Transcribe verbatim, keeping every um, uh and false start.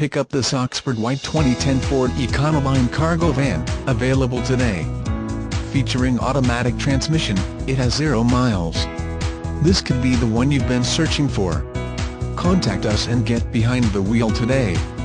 pick up this Oxford White twenty ten Ford Econoline cargo van, available today. Featuring automatic transmission, it has zero miles. This could be the one you've been searching for. Contact us and get behind the wheel today.